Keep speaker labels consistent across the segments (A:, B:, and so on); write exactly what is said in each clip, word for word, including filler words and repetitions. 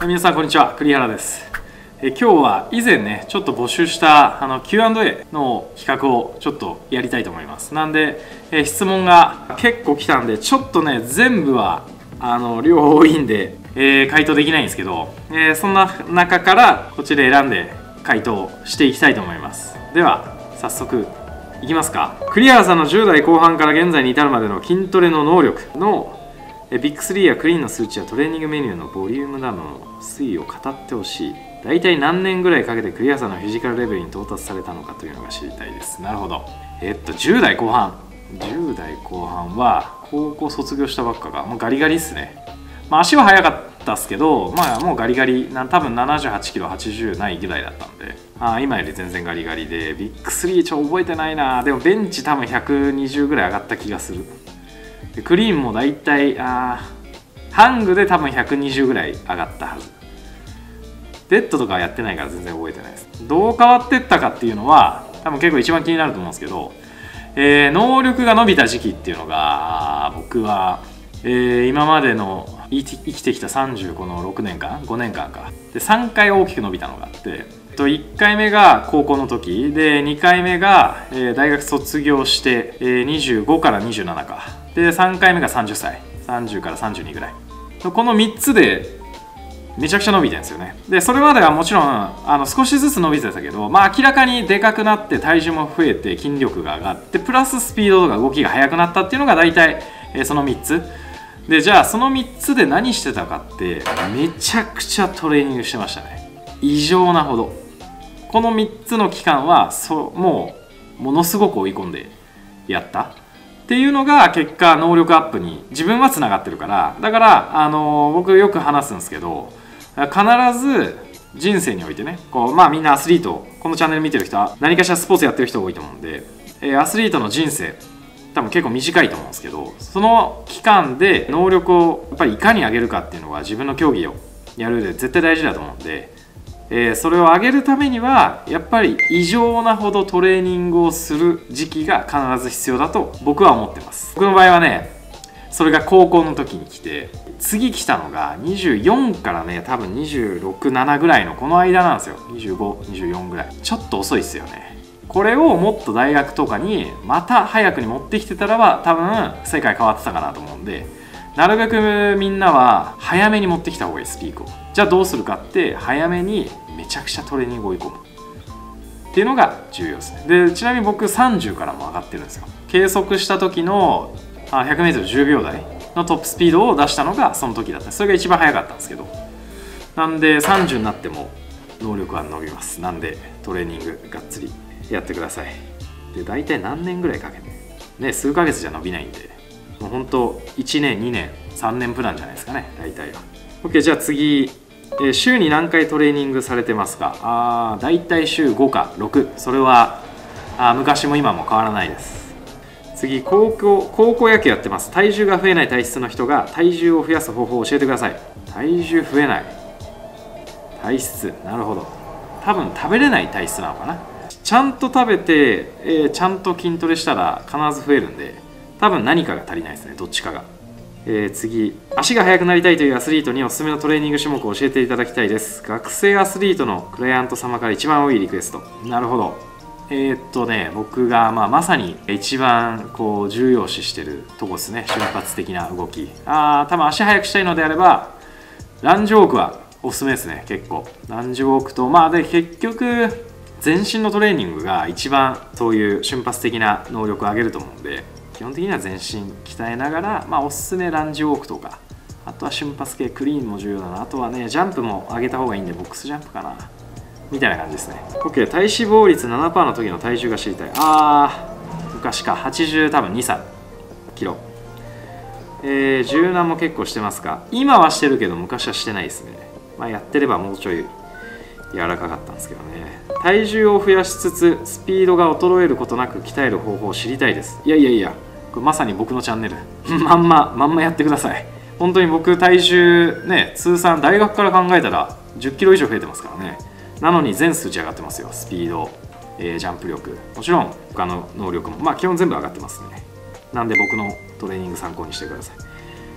A: 皆さんこんにちは、栗原です。え今日は以前ねちょっと募集したあの キューアンドエー の企画をちょっとやりたいと思います。なんで、え質問が結構来たんでちょっとね全部はあの量多いんで、えー、回答できないんですけど、えー、そんな中からこちら選んで回答していきたいと思います。では早速いきますか。栗原さんのじゅう代後半から現在に至るまでの筋トレの能力のビッグスリーやクリーンの数値やトレーニングメニューのボリュームなどの推移を語ってほしい。大体何年ぐらいかけて栗原さんのフィジカルレベルに到達されたのかというのが知りたいです。なるほど。えっとじゅう代後半じゅう代後半は高校卒業したばっかがもうガリガリっすね。まあ、足は速かったっすけど、まあもうガリガリな、多分ななじゅうはちキロはちじゅうないぐらいだったんで、あ今より全然ガリガリで、ビッグスリーちょっと覚えてないな。でもベンチ多分ひゃくにじゅうぐらい上がった気がする。でクリーンも大体あハングで多分ひゃくにじゅうぐらい上がったはず。デッドとかはやってないから全然覚えてないです。どう変わってったかっていうのは多分結構一番気になると思うんですけど、えー、能力が伸びた時期っていうのが僕は、えー、今までの生きてきたさんじゅうごのろくねんかんごねんかんかでさんかい大きく伸びたのがあって、いっかいめが高校の時でにかいめが、えー、大学卒業して、えー、にじゅうごからにじゅうななかでさんかいめがさんじゅっさいさんじゅうからさんじゅうにぐらい、このみっつでめちゃくちゃ伸びてるんですよね。でそれまではもちろんあの少しずつ伸びてたけど、まあ、明らかにでかくなって体重も増えて筋力が上がってプラススピードとか動きが速くなったっていうのが大体、えー、そのみっつで、じゃあそのみっつで何してたかってめちゃくちゃトレーニングしてましたね。異常なほど。このみっつの期間はそもうものすごく追い込んでやったっていうのが結果能力アップに自分はつながってるから、だからあの僕よく話すんですけど、必ず人生においてねこう、まあ、みんなアスリートこのチャンネル見てる人は何かしらスポーツやってる人が多いと思うんで、アスリートの人生多分結構短いと思うんですけど、その期間で能力をやっぱりいかに上げるかっていうのが自分の競技をやる上で絶対大事だと思うんで、えー、それを上げるためにはやっぱり異常なほどトレーニングをする時期が必ず必要だと僕は思ってます。僕の場合はねそれが高校の時に来て、次来たのがにじゅうよんからね多分にじゅうろく、ななぐらいのこの間なんですよ。にじゅうご、にじゅうよんぐらい。ちょっと遅いっすよね。これをもっと大学とかにまた早くに持ってきてたらば多分世界変わってたかなと思うんで、なるべくみんなは早めに持ってきた方がいいですピークを。じゃあどうするかって早めにめちゃくちゃトレーニングを追い込むっていうのが重要ですね。でちなみに僕さんじゅうからも上がってるんですよ。計測した時の ひゃくメートルじゅうびょうだいのトップスピードを出したのがその時だった。それが一番早かったんですけど、なんでさんじゅうになっても能力は伸びます。なんでトレーニングがっつりやってください。で大体何年ぐらいかけてね、数ヶ月じゃ伸びないんで、もうほんといちねんにねんさんねんプランじゃないですかね大体は。 OK、 じゃあ次、えー、週に何回トレーニングされてますか。あー大体週ごかろく。それはあ昔も今も変わらないです。次、高校高校野球やってます。体重が増えない体質の人が体重を増やす方法を教えてください。体重増えない体質、なるほど。多分食べれない体質なのかな。ちゃんと食べて、えー、ちゃんと筋トレしたら必ず増えるんで、多分何かが足りないですね、どっちかが。えー、次、足が速くなりたいというアスリートにおすすめのトレーニング種目を教えていただきたいです。学生アスリートのクライアント様から一番多いリクエスト。なるほど。えー、っとね僕が、まあ、まさに一番こう重要視してるとこですね。瞬発的な動き。あー多分足速くしたいのであればランジウォークはおすすめですね。結構ランジウォークと、まあで結局全身のトレーニングが一番そういう瞬発的な能力を上げると思うんで、基本的には全身鍛えながら、まあ、おすすめランジウォークとか、あとは瞬発系クリーンも重要だな。あとはねジャンプも上げた方がいいんでボックスジャンプかなみたいな感じですね。 OK、 体脂肪率 ななパーセント の時の体重が知りたい。あー昔かはちじゅう多分にさいキロ。えー、柔軟も結構してますか。今はしてるけど昔はしてないですね。まあやってればもうちょい柔らかかったんですけどね。体重を増やしつつスピードが衰えることなく鍛える方法を知りたいです。いやいやいや、これまさに僕のチャンネルまんままんまやってください。本当に僕体重ね通算大学から考えたらじゅっキロ以上増えてますからね。なのに全数値上がってますよ。スピード、えー、ジャンプ力、もちろん他の能力もまあ基本全部上がってますね。なんで僕のトレーニング参考にしてください。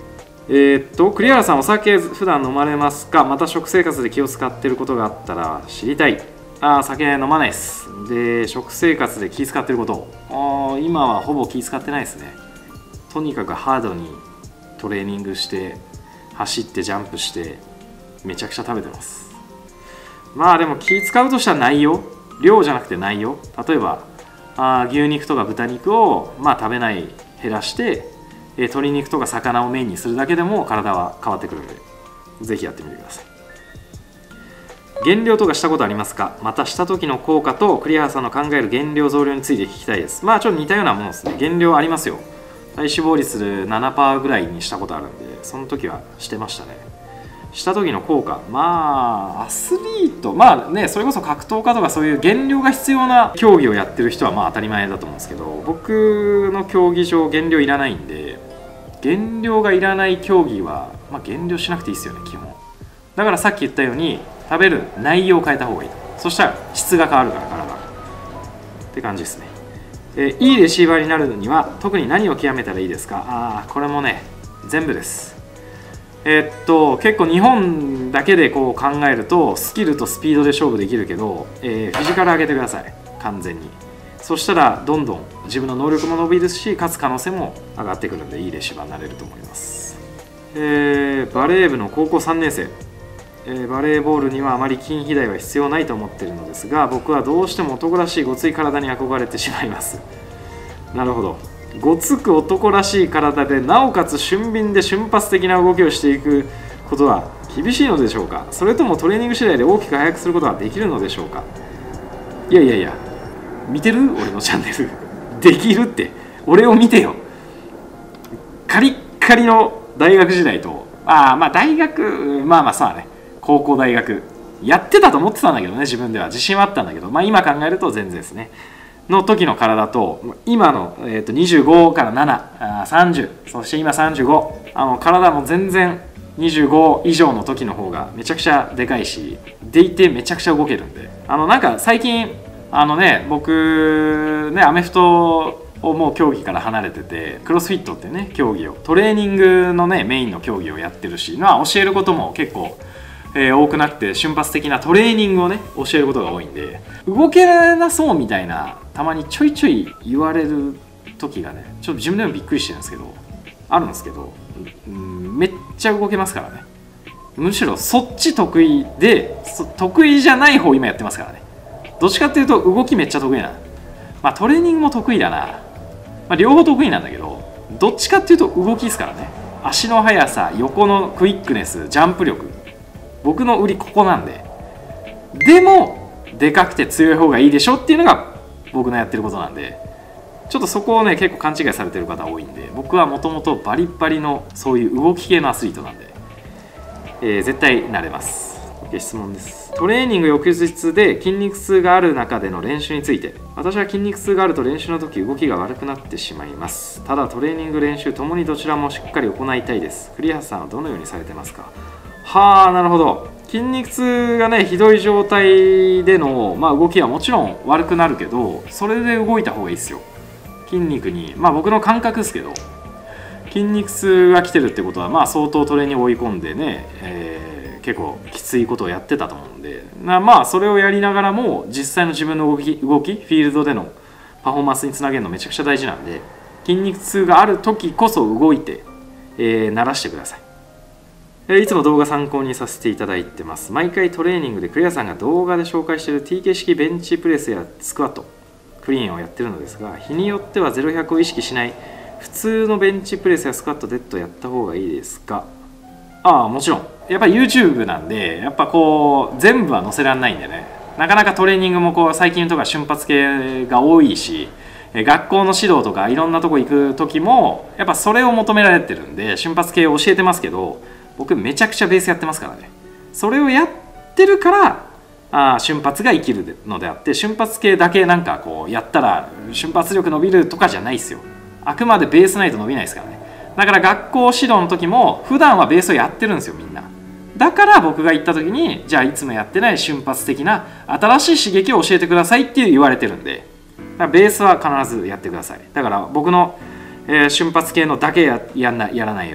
A: えー、っと栗原さん、お酒普段飲まれますか？また食生活で気を使っていることがあったら知りたい。あ、酒飲まないです。で、食生活で気使ってること、あ、今はほぼ気使ってないですね。とにかくハードにトレーニングして走ってジャンプしてめちゃくちゃ食べてます。まあでも気使うとしたら内容、量じゃなくて内容。例えばあ牛肉とか豚肉をまあ食べない、減らしてえ鶏肉とか魚をメインにするだけでも体は変わってくるので、ぜひやってみてください。減量とかしたことありますか？またした時の効果と栗原さんの考える減量増量について聞きたいです。まあちょっと似たようなものですね。減量ありますよ。体脂肪率 ななパーセント ぐらいにしたことあるんで、その時はしてましたね。した時の効果、まあアスリート、まあね、それこそ格闘家とかそういう減量が必要な競技をやってる人はまあ当たり前だと思うんですけど、僕の競技場減量いらないんで、減量がいらない競技は、まあ、減量しなくていいですよね、基本。だからさっき言ったように食べる内容を変えた方がいい。そしたら質が変わるから体って感じですね。えー、いいレシーバーになるには特に何を極めたらいいですか？ああ、これもね、全部です。えー、っと結構日本だけでこう考えるとスキルとスピードで勝負できるけど、えー、フィジカル上げてください、完全に。そしたらどんどん自分の能力も伸びるし、勝つ可能性も上がってくるんで、いいレシーバーになれると思います。えー、バレー部の高校さんねん生、えー、バレーボールにはあまり筋肥大は必要ないと思っているのですが、僕はどうしても男らしいごつい体に憧れてしまいます。なるほど。ごつく男らしい体でなおかつ俊敏で瞬発的な動きをしていくことは厳しいのでしょうか？それともトレーニング次第で大きく速くすることはできるのでしょうか？いやいやいや、見てる？俺のチャンネルできるって、俺を見てよ。カリッカリの大学時代と、ああまあ大学、まあまあそうだね、高校大学やってたと思ってたんだけどね、自分では自信はあったんだけど、まあ今考えると全然ですねの時の体と今の、えー、とにじゅうごからなな、さんじゅう、そして今さんじゅうご、あの体も全然にじゅうご以上の時の方がめちゃくちゃでかいし、でいてめちゃくちゃ動けるんで、あのなんか最近あのね、僕ねアメフトをもう競技から離れてて、クロスフィットってね競技を、トレーニングのねメインの競技をやってるし、まあ教えることも結構、えー、多くなくて、瞬発的なトレーニングをね教えることが多いんで、動けなそうみたいなたまにちょいちょい言われる時がね、ちょっと自分でもびっくりしてるんですけど、あるんですけど、うん、めっちゃ動けますからね。むしろそっち得意で、得意じゃない方今やってますからね。どっちかっていうと動きめっちゃ得意な、まあトレーニングも得意だな、まあ、両方得意なんだけど、どっちかっていうと動きですからね。足の速さ、横のクイックネス、ジャンプ力、僕の売りここなんで。でもでかくて強い方がいいでしょっていうのが僕のやってることなんで、ちょっとそこをね結構勘違いされてる方多いんで、僕はもともとバリッバリのそういう動き系のアスリートなんで、えー、絶対なれます。質問です。トレーニング翌日で筋肉痛がある中での練習について。私は筋肉痛があると練習の時動きが悪くなってしまいます。ただトレーニング練習ともにどちらもしっかり行いたいです。栗橋さんはどのようにされてますか？はあ、なるほど。筋肉痛がねひどい状態での、まあ、動きはもちろん悪くなるけど、それで動いた方がいいですよ。筋肉に、まあ僕の感覚ですけど、筋肉痛が来てるってことはまあ相当トレに追い込んでね、えー結構きついことをやってたと思うんで、まあそれをやりながらも実際の自分の動き、動きフィールドでのパフォーマンスにつなげるのめちゃくちゃ大事なんで、筋肉痛がある時こそ動いて、えー、慣らしてください。えー、いつも動画参考にさせていただいてます。毎回トレーニングでクリアさんが動画で紹介している ティーケー 式ベンチプレスやスクワット、クリーンをやってるのですが、日によってはゼロひゃくを意識しない普通のベンチプレスやスクワット、デッドやった方がいいですか？ああ、もちろん。やっぱり YouTube なんで、やっぱこう全部は載せられないんでね、なかなかトレーニングもこう最近とか瞬発系が多いし、学校の指導とかいろんなとこ行く時もやっぱそれを求められてるんで瞬発系を教えてますけど、僕めちゃくちゃベースやってますからね。それをやってるからあ瞬発が生きるのであって、瞬発系だけなんかこうやったら瞬発力伸びるとかじゃないですよ。あくまでベースないと伸びないですからね。だから学校指導の時も普段はベースをやってるんですよ、みんな。だから僕が言った時に、じゃあいつもやってない瞬発的な新しい刺激を教えてくださいって言われてるんで、だからベースは必ずやってください。だから僕の、えー、瞬発系のだけ や, や, んなやらないように、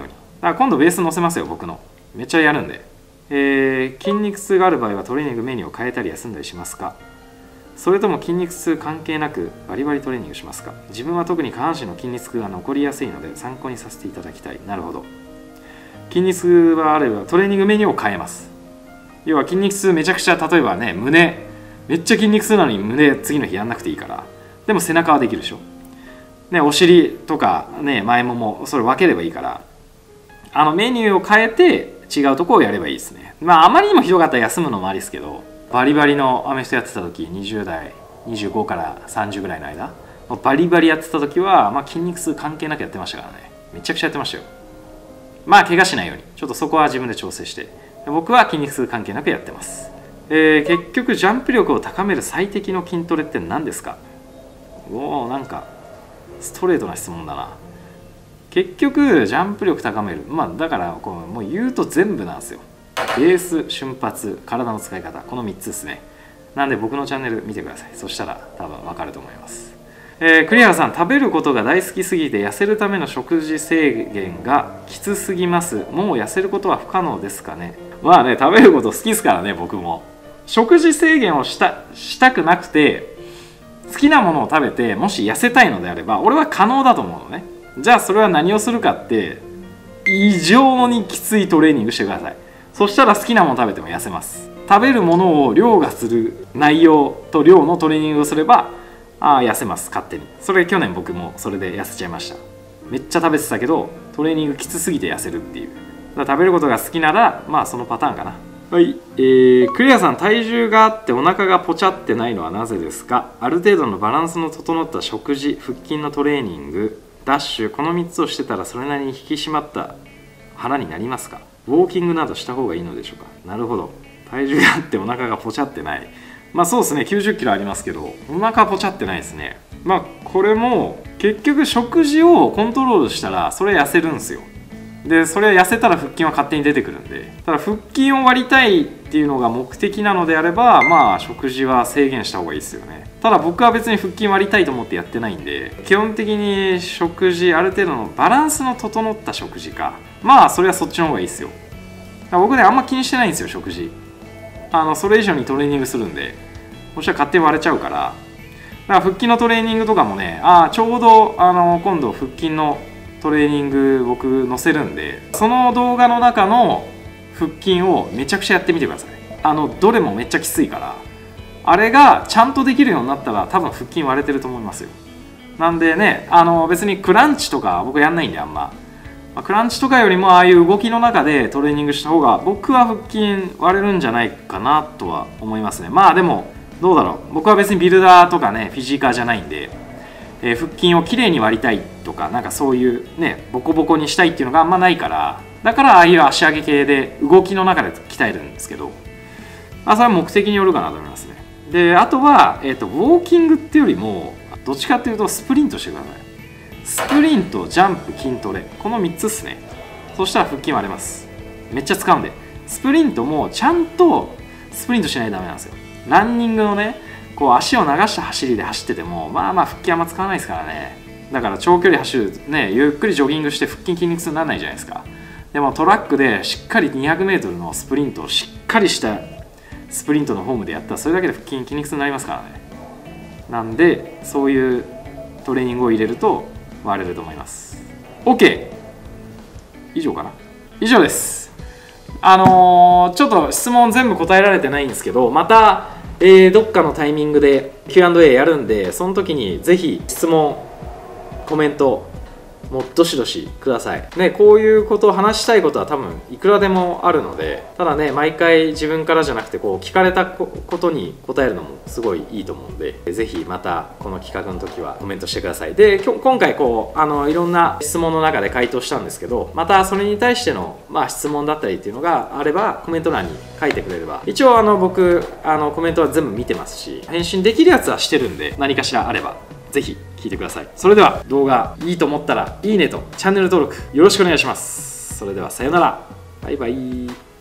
A: から今度ベース載せますよ、僕の。めっちゃやるんで。えー、筋肉痛がある場合はトレーニングメニューを変えたり休んだりしますか？それとも筋肉痛関係なくバリバリトレーニングしますか？自分は特に下半身の筋肉痛が残りやすいので参考にさせていただきたい。なるほど。筋肉痛があればトレーニングメニューを変えます。要は筋肉痛めちゃくちゃ、例えばね、胸めっちゃ筋肉痛なのに胸次の日やんなくていいから。でも背中はできるでしょ。ね、お尻とかね、前ももそれ分ければいいから、あのメニューを変えて違うところをやればいいですね。まああまりにもひどかったら休むのもありですけど、バリバリのアメフトやってた時、にじゅう代にじゅうごからさんじゅうぐらいの間バリバリやってた時は、まあ、筋肉痛関係なくやってましたからね。めちゃくちゃやってましたよ。まあ怪我しないようにちょっとそこは自分で調整して、僕は筋肉痛関係なくやってます。えー、結局ジャンプ力を高める最適の筋トレって何ですか？おお、なんかストレートな質問だな。結局ジャンプ力高める、まあだからこうもう言うと全部なんですよ。ベース、瞬発、体の使い方、このみっつですね。なんで僕のチャンネル見てください。そしたら多分わかると思います。えー、栗原さん、食べることが大好きすぎて痩せるための食事制限がきつすぎます。もう痩せることは不可能ですかね？まあね、食べること好きですからね、僕も。食事制限をしたしたくなくて、好きなものを食べてもし痩せたいのであれば俺は可能だと思うのね。じゃあそれは何をするかって、異常にきついトレーニングしてください。そしたら好きなもの食べても痩せます。食べるものを凌駕する内容と量のトレーニングをすれば、ああ痩せます、勝手に。それ去年僕もそれで痩せちゃいました。めっちゃ食べてたけどトレーニングきつすぎて痩せるっていう。だから食べることが好きならまあそのパターンかな。はい、えー、クリアさん、体重があってお腹がポチャってないのはなぜですか？ある程度のバランスの整った食事、腹筋のトレーニング、ダッシュ、このみっつをしてたらそれなりに引き締まった腹になりますか？ウォーキングなどした方がいいのでしょうか？なるほど。体重があってお腹がポチャってない。まあそうですね、きゅうじゅっキロありますけどお腹ポチャってないですね。まあこれも結局食事をコントロールしたらそれ痩せるんですよ。でそれ痩せたら腹筋は勝手に出てくるんで、ただ腹筋を割りたいっていうのが目的なのであれば、まあ食事は制限した方がいいですよね。ただ僕は別に腹筋割りたいと思ってやってないんで、基本的に食事ある程度のバランスの整った食事か、まあそれはそっちの方がいいですよ。だから僕ねあんま気にしてないんですよ、食事。あのそれ以上にトレーニングするんで、そしたら勝手に割れちゃうから。だから腹筋のトレーニングとかもね、あちょうどあの今度腹筋のトレーニング僕載せるんで、その動画の中の腹筋をめちゃくちゃやってみてください。あのどれもめっちゃきついから、あれがちゃんとできるようになったら多分腹筋割れてると思いますよ。なんでね、あの別にクランチとか僕やんないんであんま、まあ、クランチとかよりもああいう動きの中でトレーニングした方が僕は腹筋割れるんじゃないかなとは思いますね。まあでもどうだろう、僕は別にビルダーとかねフィジーカーじゃないんで、えー、腹筋をきれいに割りたいとか、なんかそういうねボコボコにしたいっていうのがあんまないから、だからああいう足上げ系で動きの中で鍛えるんですけど、まあ、それは目的によるかなと思いますね。であとは、えーと、ウォーキングっていうよりもどっちかっていうとスプリントしてください。スプリント、ジャンプ、筋トレ、このみっつっすね。そしたら腹筋割れます。めっちゃ使うんで。スプリントもちゃんとスプリントしないとダメなんですよ。ランニングのねこう足を流した走りで走っててもまあまあ腹筋あんま使わないですからね。だから長距離走るね、ゆっくりジョギングして腹筋筋肉痛にならないじゃないですか。でもトラックでしっかり にひゃくメートル のスプリントをしっかりしたスプリントのフォームでやったらそれだけで腹筋筋肉痛になりますからね。なんでそういうトレーニングを入れると割れると思います。 OK、 以上かな。以上です。あのー、ちょっと質問全部答えられてないんですけど、また、えー、どっかのタイミングで キューアンドエー やるんで、その時にぜひ質問コメントもうどしどしくださいね。こういうことを話したいことは多分いくらでもあるので、ただね毎回自分からじゃなくてこう聞かれたことに答えるのもすごいいいと思うんで、ぜひまたこの企画の時はコメントしてください。で今回こうあのいろんな質問の中で回答したんですけど、またそれに対しての、まあ、質問だったりっていうのがあればコメント欄に書いてくれれば、一応あの僕あのコメントは全部見てますし、返信できるやつはしてるんで、何かしらあればぜひ聞いてください。それでは動画いいと思ったらいいねとチャンネル登録よろしくお願いします。それではさようなら、バイバイ。